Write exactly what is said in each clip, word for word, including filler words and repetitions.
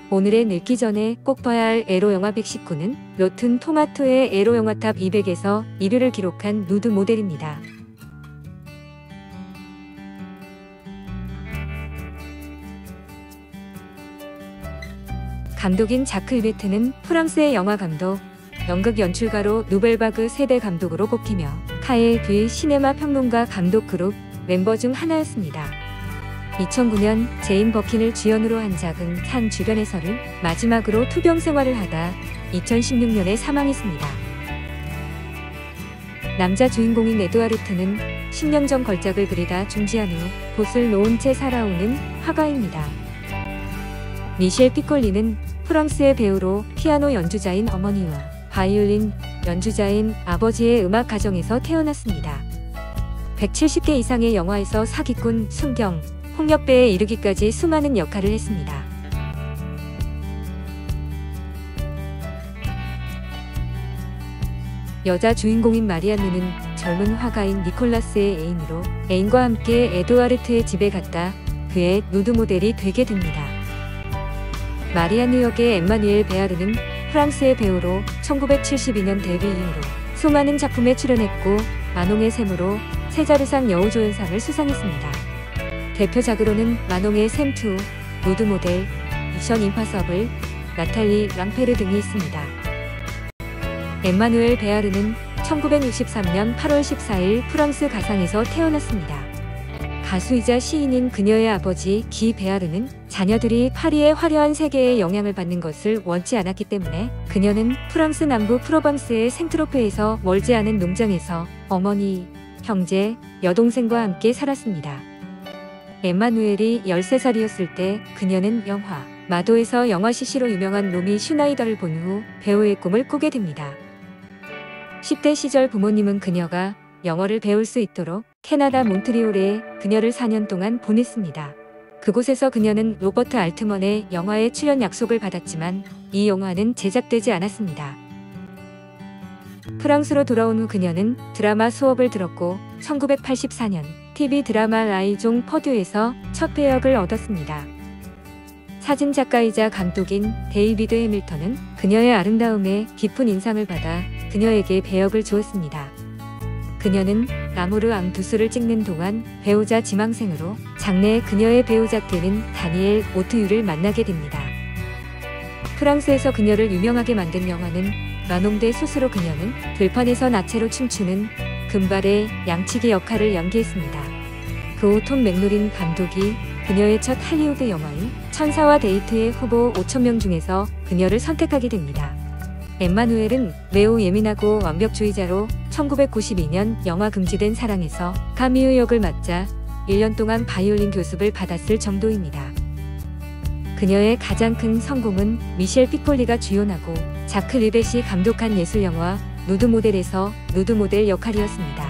오늘의 늙기 전에 꼭 봐야 할 에로 영화 백십구는 로튼 토마토의 에로 영화 탑 이백에서 일 위를 기록한 누드 모델입니다. 감독인 자크 이베트는 프랑스의 영화 감독, 연극 연출가로 누벨바그 세대 감독으로 꼽히며 카에 뷔 시네마 평론가 감독 그룹 멤버 중 하나였습니다. 이천구 년 제인 버킨을 주연으로 한 작은 산 주변에서를 마지막으로 투병 생활을 하다 이천십육 년에 사망했습니다. 남자 주인공인 에드와르트는 십 년 전 걸작을 그리다 중지한 후 봇을 놓은 채 살아오는 화가입니다. 미셸 피콜리는 프랑스의 배우로 피아노 연주자인 어머니와 바이올린 연주자인 아버지의 음악 가정에서 태어났습니다. 백칠십 개 이상의 영화에서 사기꾼, 순경, 폭력배에 이르기까지 수많은 역할을 했습니다. 여자 주인공인 마리안느는 젊은 화가인 니콜라스의 애인으로 애인과 함께 에드와르트의 집에 갔다 그의 누드 모델이 되게 됩니다. 마리안느 역의 엠마뉘엘 베아르는 프랑스의 배우로 천구백칠십이 년 데뷔 이후로 수많은 작품에 출연했고 마농의 샘으로 세자르상 여우조연상을 수상했습니다. 대표작으로는 마농의 샘 투, 누드 모델, 미션 임파서블, 나탈리 랑페르 등이 있습니다. 엠마누엘 베아르는 천구백육십삼 년 팔월 십사일 프랑스 가상에서 태어났습니다. 가수이자 시인인 그녀의 아버지 기 베아르는 자녀들이 파리의 화려한 세계에 영향을 받는 것을 원치 않았기 때문에 그녀는 프랑스 남부 프로방스의 생트로페에서 멀지 않은 농장에서 어머니, 형제, 여동생과 함께 살았습니다. 엠마누엘이 열세 살이었을 때 그녀는 영화 마도에서 영화 시시로 유명한 로미 슈나이더를 본 후 배우의 꿈을 꾸게 됩니다. 십 대 시절 부모님은 그녀가 영어를 배울 수 있도록 캐나다 몬트리올에 그녀를 사 년 동안 보냈습니다. 그곳에서 그녀는 로버트 알트먼의 영화에 출연 약속을 받았지만 이 영화는 제작되지 않았습니다. 프랑스로 돌아온 후 그녀는 드라마 수업을 들었고 천구백팔십사 년 티비 드라마 라이종 퍼듀에서 첫 배역을 얻었습니다. 사진작가이자 감독인 데이비드 해밀턴은 그녀의 아름다움에 깊은 인상을 받아 그녀에게 배역을 주었습니다. 그녀는 라모르 앙두스를 찍는 동안 배우자 지망생으로 장래 그녀의 배우작 되는 다니엘 오트유를 만나게 됩니다. 프랑스에서 그녀를 유명하게 만든 영화는 마농 대 스스로 그녀는 들판에서 나체로 춤추는 금발의 양치기 역할을 연기했습니다. 그 후 톰 맥로린 감독이 그녀의 첫 할리우드 영화인 천사와 데이트의 후보 오천 명 중에서 그녀를 선택하게 됩니다. 엠마누엘은 매우 예민하고 완벽주의자로 천구백구십이 년 영화 금지된 사랑에서 카미우 역을 맡자 일 년 동안 바이올린 교습을 받았을 정도입니다. 그녀의 가장 큰 성공은 미셸 피콜리가 주연하고 자크 리벳이 감독한 예술영화 누드 모델에서 누드 모델 역할이었습니다.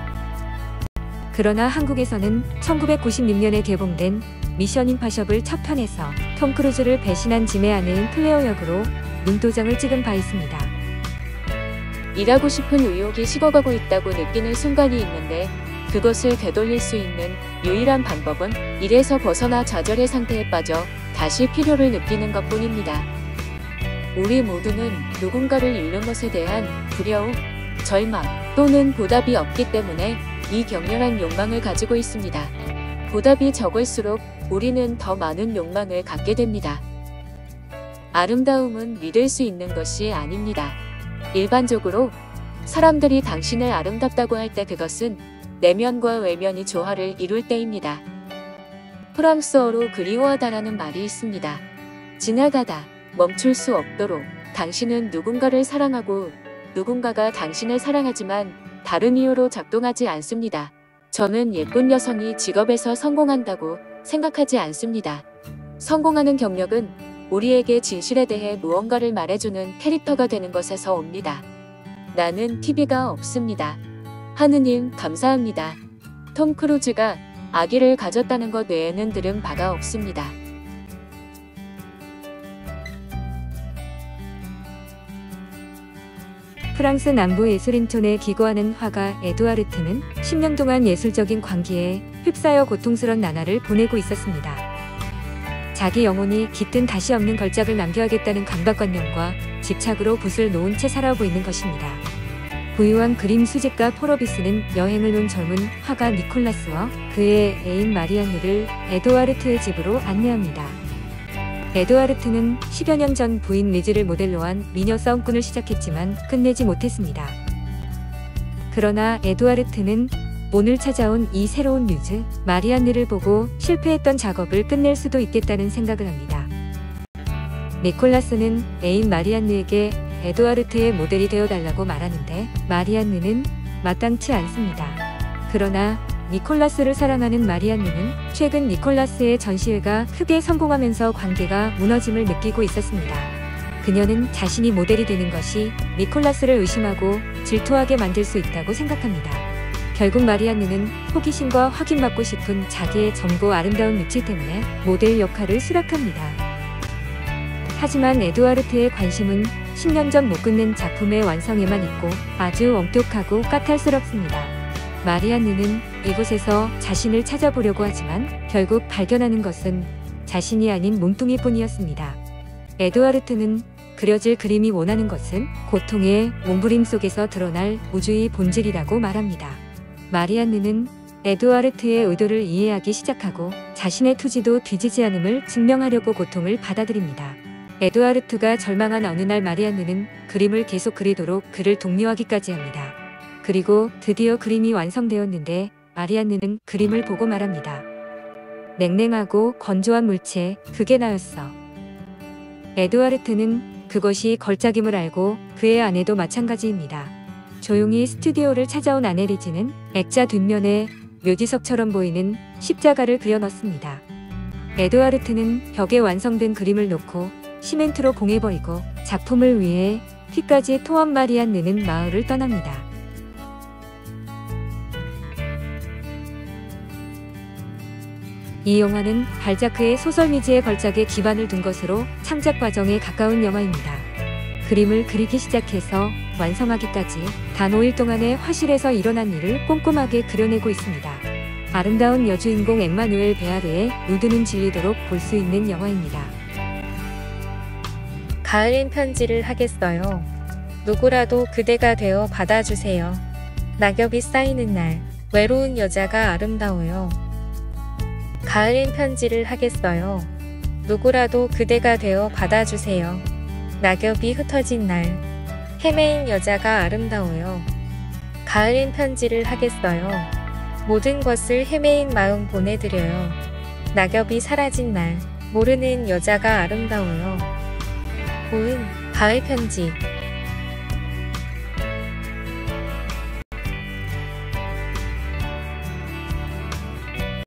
그러나 한국에서는 천구백구십육 년에 개봉된 미션 임파서블 첫 편에서 톰 크루즈를 배신한 짐의 아내인 클레어 역으로 눈도장을 찍은 바 있습니다. 일하고 싶은 의욕이 식어가고 있다고 느끼는 순간이 있는데 그것을 되돌릴 수 있는 유일한 방법은 일에서 벗어나 좌절의 상태에 빠져 다시 필요를 느끼는 것뿐입니다. 우리 모두는 누군가를 잃는 것에 대한 두려움, 절망 또는 보답이 없기 때문에 이 격렬한 욕망을 가지고 있습니다. 보답이 적을수록 우리는 더 많은 욕망을 갖게 됩니다. 아름다움은 믿을 수 있는 것이 아닙니다. 일반적으로 사람들이 당신을 아름답다고 할 때 그것은 내면과 외면이 조화를 이룰 때입니다. 프랑스어로 그리워하다라는 말이 있습니다. 지나가다, 멈출 수 없도록 당신은 누군가를 사랑하고 누군가가 당신을 사랑하지만 다른 이유로 작동하지 않습니다. 저는 예쁜 여성이 직업에서 성공한다고 생각하지 않습니다. 성공하는 경력은 우리에게 진실에 대해 무언가를 말해주는 캐릭터가 되는 것에서 옵니다. 나는 티비가 없습니다. 하느님 감사합니다. 톰 크루즈가 아기를 가졌다는 것 외에는 들은 바가 없습니다. 프랑스 남부 예술인촌에 기거하는 화가 에드와르트는 십 년 동안 예술적인 광기에 휩싸여 고통스런 나날을 보내고 있었습니다. 자기 영혼이 깃든 다시 없는 걸작을 남겨야겠다는 강박관념과 집착으로 붓을 놓은 채 살아오고 있는 것입니다. 부유한 그림 수집가 포러비스는 여행을 온 젊은 화가 니콜라스와 그의 애인 마리안느를 에드와르트의 집으로 안내합니다. 에드와르트는 십여 년 전 부인 리즈를 모델로 한 미녀 싸움꾼을 시작했지만 끝내지 못했습니다. 그러나 에드와르트는 오늘 찾아온 이 새로운 뮤즈 마리안느를 보고 실패했던 작업을 끝낼 수도 있겠다는 생각을 합니다. 니콜라스는 애인 마리안느에게 에드와르트의 모델이 되어달라고 말하는데 마리안느는 마땅치 않습니다. 그러나 니콜라스를 사랑하는 마리안느는 최근 니콜라스의 전시회가 크게 성공하면서 관계가 무너짐을 느끼고 있었습니다. 그녀는 자신이 모델이 되는 것이 니콜라스를 의심하고 질투하게 만들 수 있다고 생각합니다. 결국 마리안느는 호기심과 확인받고 싶은 자기의 젊고 아름다운 육체 때문에 모델 역할을 수락합니다. 하지만 에드와르트의 관심은 십 년 전 못 끝낸 작품의 완성에만 있고 아주 엄격하고 까탈스럽습니다. 마리안느는 이곳에서 자신을 찾아보려고 하지만 결국 발견하는 것은 자신이 아닌 몸뚱이뿐이었습니다. 에드와르트는 그려질 그림이 원하는 것은 고통의 몸부림 속에서 드러날 우주의 본질이라고 말합니다. 마리안느는 에드와르트의 의도를 이해하기 시작하고 자신의 투지도 뒤지지 않음을 증명하려고 고통을 받아들입니다. 에드와르트가 절망한 어느 날 마리안느는 그림을 계속 그리도록 그를 독려하기까지 합니다. 그리고 드디어 그림이 완성되었는데 마리안느는 그림을 보고 말합니다. 냉랭하고 건조한 물체, 그게 나였어. 에드와르트는 그것이 걸작임을 알고 그의 아내도 마찬가지입니다. 조용히 스튜디오를 찾아온 아내 리즈는 액자 뒷면에 묘지석처럼 보이는 십자가를 그려 넣습니다. 에드와르트는 벽에 완성된 그림을 놓고 시멘트로 봉해버리고 작품을 위해 피까지 토한 마리안느는 마을을 떠납니다. 이 영화는 발자크의 소설 미지의 걸작에 기반을 둔 것으로 창작 과정에 가까운 영화입니다. 그림을 그리기 시작해서 완성하기까지 단 오 일 동안의 화실에서 일어난 일을 꼼꼼하게 그려내고 있습니다. 아름다운 여주인공 엠마누엘 베아르의 누드는 질리도록 볼 수 있는 영화입니다. 가을엔 편지를 하겠어요. 누구라도 그대가 되어 받아주세요. 낙엽이 쌓이는 날, 외로운 여자가 아름다워요. 가을엔 편지를 하겠어요. 누구라도 그대가 되어 받아주세요. 낙엽이 흩어진 날, 헤매인 여자가 아름다워요. 가을엔 편지를 하겠어요. 모든 것을 헤매인 마음 보내드려요. 낙엽이 사라진 날, 모르는 여자가 아름다워요. 고은, 가을 편지.